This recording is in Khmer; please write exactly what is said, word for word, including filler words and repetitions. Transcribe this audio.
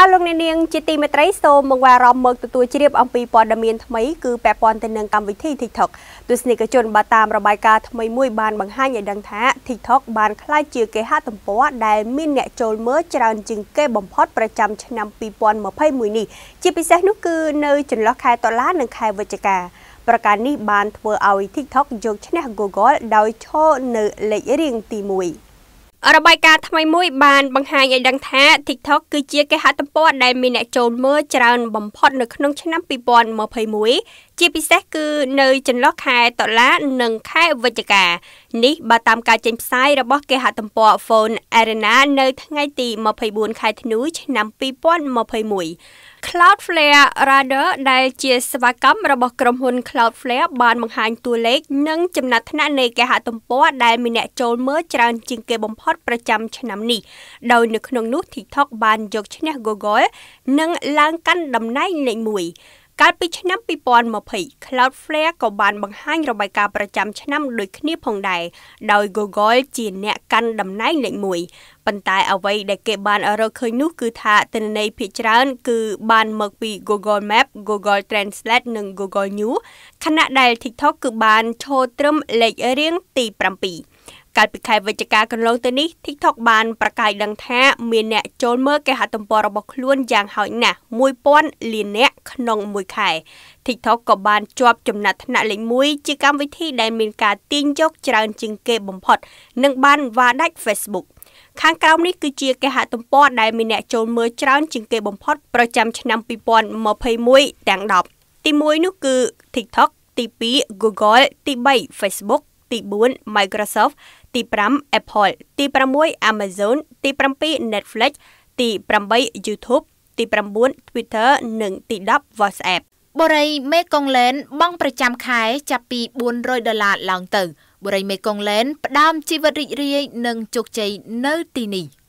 ចាលោកអ្នកនាងជាទីមេត្រីសូមមកអារម្មណ៍មកទទួលជ្រាបអំពីព័ត៌មានថ្មីគឺពាក់ព័ន្ធទៅនឹងកម្មវិធី TikTok ទស្សនិកជនបានតាមរបាយការណ៍ថ្មីមួយបានបង្ហាញឲ្យដឹងថា TikTok បានក្លាយជាគេហទំព័រដែលមានអ្នកចូលមើលច្រើនជាងគេបំផុតប្រចាំឆ្នាំពីរពាន់ម្ភៃមួយនេះជាពិសេសនោះគឺនៅចន្លោះខែតុលានិងខែវិច្ឆិកាប្រការនេះបានធ្វើឲ្យ TikTok យកឈ្នះ Google ដោយឈរនៅលេខរៀងទីមួយរបាយការណ៍ថ្មីមួយបានបង្ហាញឲ្យដឹងថា TikTok គឺជាគេហទំព័រដែលមានអ្នកចូលមើលច្រើនបំផុតនៅក្នុងឆ្នាំពីរពាន់ម្ភៃមួយជាពិសេសគឺនៅចន្លោះខែតុលានិងខែវិច្ឆិកានេះបើតាមការចេញផ្សាយរបស់គេហទំព័រ Phone Arena នៅថ្ងៃទីម្ភៃបួនខែធ្នូឆ្នាំពីរពាន់ម្ភៃមួយ Cloudflare Radar ដែលជាសេវាកម្មរបស់ក្រុមហ៊ុន Cloudflare បានបង្ហាញតួលេខនិងចំណាត់ថ្នាក់នៃគេហទំព័រដែលមានអ្នកចូលមើលច្រើនជាងគេបំផុតប្រចាំឆ្នាំនេះដោយនៅក្នុងនោះ TikTok បានយកឈ្នះ Google និងឡើងកាន់តំណែងលេខមួយកាលពីឆ្នាំពីរពាន់ម្ភៃ Cloudflare ក៏បានបង្ហាញរបាយការណ៍ប្រចាំឆ្នាំដូចគ្នាផងដែរដោយ Google ជាអ្នកកាន់តំណែងលេខមួយប៉ុន្តែអ្វីដែលគេបានរកឃើញនោះគឺថាទិន្នន័យភាគច្រើនគឺបានមកពី Google Map Google Translate និង Google News ខណៈដែល TikTok គឺបានឈរត្រឹមលេខរៀងទីប្រាំពីរកាលពីខែវិច្ឆិកាកន្លងទៅនេះ TikTok បានប្រកាសដឹងថាមានអ្នកចូលមើលគេហទំព័ររបស់ខ្លួនយ៉ាងហោចណាស់មួយពាន់លាននាក់ក្នុងមួយខែ TikTok ក៏បានជាប់ចំណាត់ថ្នាក់លេខមួយជាកម្មវិធីដែលមានការទាញយកច្រើនជាងគេបំផុតនិងបានវាយដាច់ Facebook ខាងក្រោមនេះគឺជាគេហទំព័រដែលមានអ្នកចូលមើលច្រើនជាងគេបំផុតប្រចាំឆ្នាំពីរពាន់ម្ភៃមួយទាំងដប់ទីមួយនោះគឺ TikTok ទីពីរ Google ទីបី Facebook ទីបួន Microsoft ទីប្រាំ Apple ទីប្រាំមួយ Amazon ទីប្រាំពីរ Netflix ទីប្រាំបី YouTube ទីប្រាំបួន Twitter និងទីដប់ WhatsApp បុរីមេកុងឡែនបង់ប្រចាំខែចាប់ពីបួនរយដុល្លារឡើងទៅបុរីមេកុងឡែនផ្ដើមជីវិតរីករាយនិងជោគជ័យនៅទីនេះ